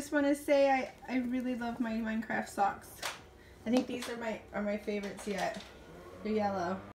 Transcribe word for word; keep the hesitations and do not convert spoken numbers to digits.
just want to say I, I really love my Minecraft socks. I think these are my are my favorites yet. They're yellow.